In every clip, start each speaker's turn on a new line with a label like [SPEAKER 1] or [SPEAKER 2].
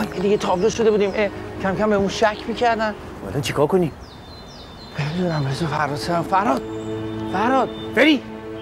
[SPEAKER 1] دیگه تابلو شده بودیم. کم کم بهمون شک میکردن.
[SPEAKER 2] الان چیکار کنیم؟
[SPEAKER 1] نمیدونم. بذار فراد
[SPEAKER 2] فری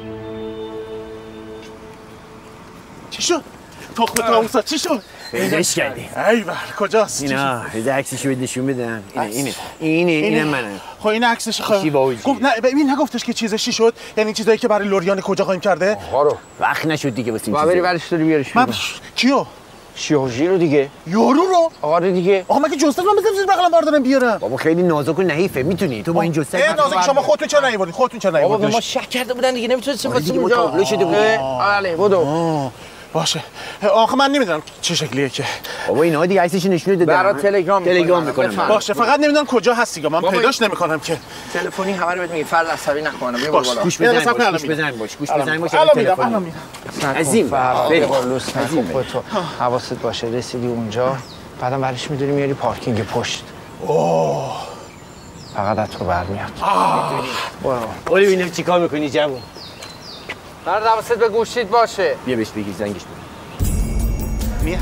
[SPEAKER 3] چی شد؟ تخم ناموسا چی شد؟
[SPEAKER 2] پیداش کردی.
[SPEAKER 3] ایول کجاست؟
[SPEAKER 2] اینا یه عکسشو بده نشون بدم. اینه منم.
[SPEAKER 3] خب این عکسش گفت نه ببین نگفتش که چیزش چی شد؟ یعنی چیزایی که برای لوریان کجا قایم کرده؟
[SPEAKER 2] آقا رو وقت نشد دیگه واسه این
[SPEAKER 1] چیزا. بری برش داری بیارش.
[SPEAKER 3] من کیو؟
[SPEAKER 1] شیوژی رو دیگه.
[SPEAKER 3] یارو رو؟
[SPEAKER 1] آره دیگه.
[SPEAKER 3] آقا مگه جثه من بزنم زیر بغلم بردارم بیارم؟
[SPEAKER 2] بابا خیلی نازک و نحیفه. میتونی تو با این جثه
[SPEAKER 3] نازک شما خودتون چرا نیاوردین؟
[SPEAKER 1] بابا به ما شک کرده بودن دیگه نمیتونستیم واسه
[SPEAKER 2] اونجا تابلو شده بود.
[SPEAKER 1] بله بدو.
[SPEAKER 3] باشه. آخه من نمیدونم چه شکلیه که.
[SPEAKER 2] بابا اینا دیگه عکسش نشون دادن.
[SPEAKER 1] برات تلگرام
[SPEAKER 2] میکنم.
[SPEAKER 3] باشه فقط نمیدونم کجا هست دیگه. من پیداش نمیکنم که.
[SPEAKER 1] تلفنی خبر بهت میگم. فرد عصبی نکنه. بیا بالا.
[SPEAKER 2] گوش بزن باش.
[SPEAKER 3] الان میرم.
[SPEAKER 2] عظیم.
[SPEAKER 1] عظیم. تو حواست باشه. رسیدی اونجا بعدم برش میدونی میاری پارکینگ پشت.
[SPEAKER 3] اوه.
[SPEAKER 1] فقط از تو برمیاد.
[SPEAKER 2] برو ببینم چیکار میکنی جوون.
[SPEAKER 1] فرد حواست به گوشیت باشه.
[SPEAKER 2] بیا بهش بگی زنگش بزن.
[SPEAKER 3] میاد.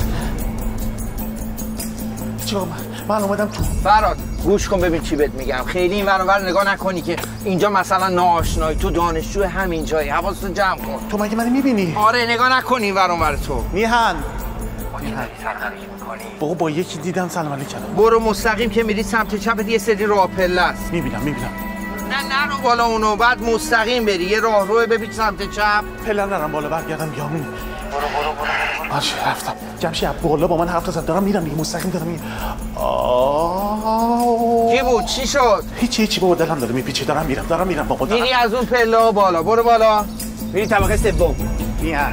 [SPEAKER 3] چیکار من اومدم تو.
[SPEAKER 1] فراد گوش کن ببین چی بهت میگم. خیلی این ور اونور نگاه نکنی که اینجا مثلا ناآشنایی. تو دانشجو همین جایی. حواستو جمع کن.
[SPEAKER 3] تو مگه منو میبینی؟
[SPEAKER 1] آره نگاه نکن این ور اونور تو.
[SPEAKER 3] میهن.
[SPEAKER 1] سرنوشت میکنی.
[SPEAKER 3] بابا با یکی دیدم سلام علیکم.
[SPEAKER 1] برو مستقیم که میری سمت چپت یه سری راه پله است.
[SPEAKER 3] میبینم.
[SPEAKER 1] نه نرو بالا اونو. بعد مستقیم بری یه راهرو بپیچ سمت چپ.
[SPEAKER 3] پله نرم بالا برگردم بیامون. برو. باشه رفتم. جمشید بالا با من حرف زد. دارم میرم دیگه مستقیم دارم میرم.
[SPEAKER 1] کی بود؟ چی شد؟
[SPEAKER 3] هیچی بابا دلم داره میپیچه. دارم میرم بابا.
[SPEAKER 1] میری از اون پله بالا. برو بالا.
[SPEAKER 2] میری طبقه سوم.
[SPEAKER 3] میان.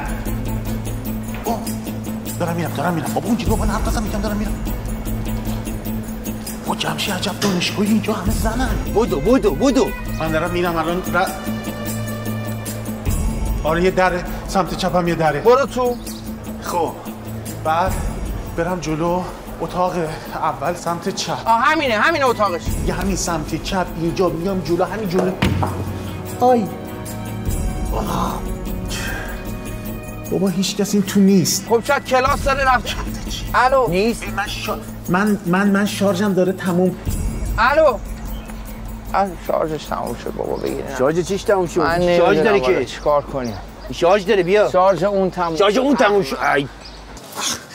[SPEAKER 3] دارم میرم بابا اونجوری با من حرف زدم میگم دارم میرم. او جمشید عجب دانشگاهی اینجا همه زنن.
[SPEAKER 2] بودو
[SPEAKER 3] من دارم میرم الان آره یه دره سمت چپم یه دره.
[SPEAKER 1] برو تو.
[SPEAKER 3] خب بعد برم جلو اتاق اول سمت چپ.
[SPEAKER 1] همین اتاقش.
[SPEAKER 3] یه همین سمت چپ اینجا میام جلو همین جلو. آی بابا هیچ کسی تو نیست.
[SPEAKER 1] خب شاید کلاس داره رفت. الو
[SPEAKER 2] نیست.
[SPEAKER 3] من شارژم داره تموم.
[SPEAKER 1] الو شارژش تموم شد بابا. بگیر
[SPEAKER 2] شارژ چیش تموم شد؟
[SPEAKER 1] شارژ داره که چیکار کنیم؟
[SPEAKER 2] شارژ داره بیا.
[SPEAKER 1] شارژ اون تموم
[SPEAKER 2] شد.